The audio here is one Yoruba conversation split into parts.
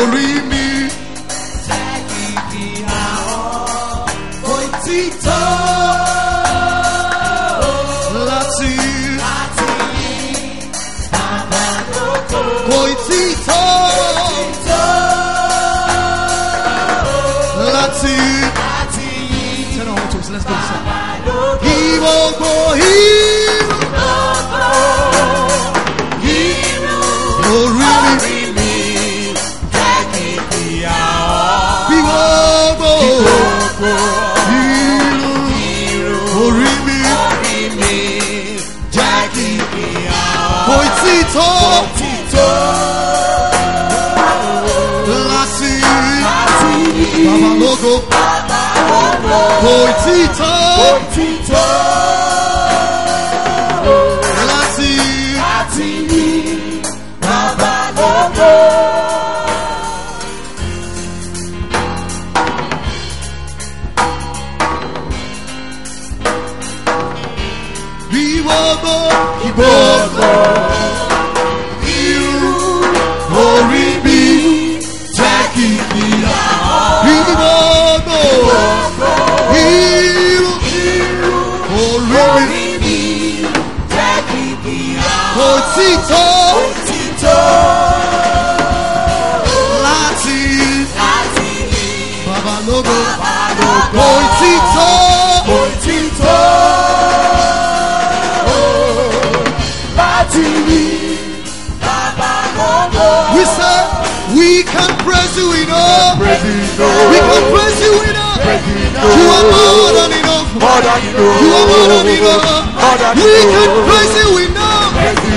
Orimi. Oitito. Lati. Oitito. Lati. Turn on to us. Let's go. He won't go here. We can praise you enough. We can praise you enough. You are more than enough. You are more than enough. We can praise you enough.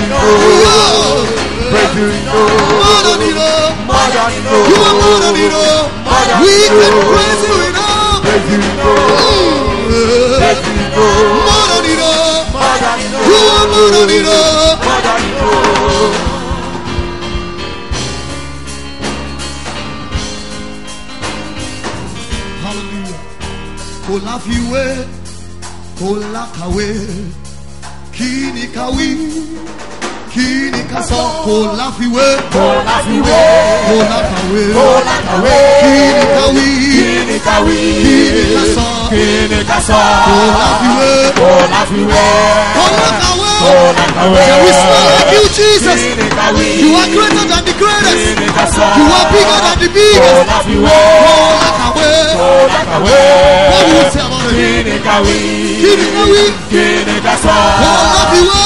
More than enough. You are more than enough. We can praise you enough. More than enough. You are more than enough. Olafiwe, Olakawe, Kini Kawi, Kini Kaso, Olafiwe, Olakawe, Kini Kawi, Kini Kaso, Olafiwe, There is none like you, Jesus. You are greater than the greatest. You are bigger than the biggest. What do you say about it? Kini Kawi, Kini Kaso, Olafiwe,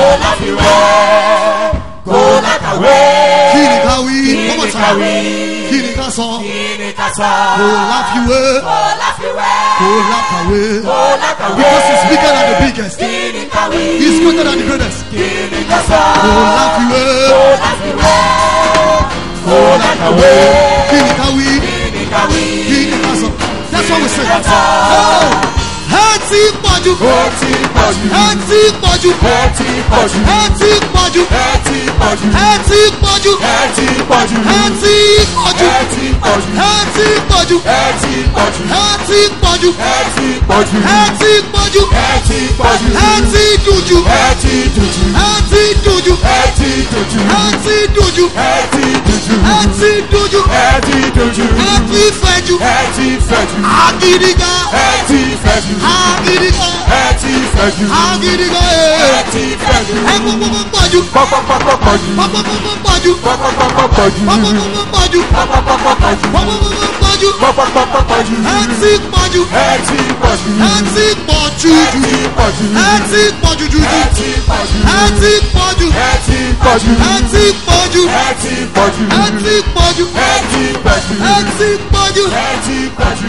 Kini Kawi, one more time. Kini Kaso, Olafiwe, because he's bigger than the biggest. He's greater than the greatest. Olafiwe, Kini Kawi, Kini Kaso. That's what we say. Hati Paju, Hati Paju, Hati Paju, Hati Paju, Hati Paju, Hati Paju, Hati Paju, Hati Paju, Hati Paju, Hati Paju, Hati Paju, Hati Paju, Hati Paju, Hati Paju, Hati Paju, Hati Duju, Hati Duju, Hati Duju, Hati Duju, Hati Duju, Hati Duju, Hati Duju, Hati Duju, Hati Feju, Hati Feju, Agiriga, Hati Feju, Agiriga, Hati Feju, Agiriga, Hati Feju, Paju, Papa Paju, Papa Paju, Papa Paju, Papa Paju, Papa Paju, Papa Paju, Hati Paju, Hati Paju, Hati Paju, Hati Paju, Hati Paju, Hati Paju, Hati Paju, Hati Paju, Hati Paju, Hati Paju, Hati Paju, Hati Paju, Hati Paju.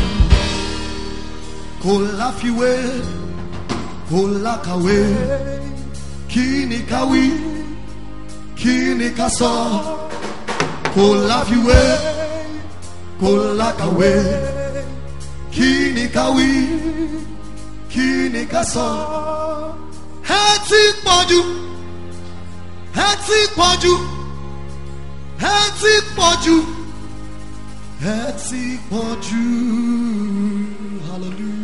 Olafiwe, Olakawe, Kini Kawi, Kini Kaso, Olafiwe, Olakawe, Kini Kawi, Kini Kaso. Hati Paju, Hati Paju, Hati Paju, Hati Paju. Hallelujah.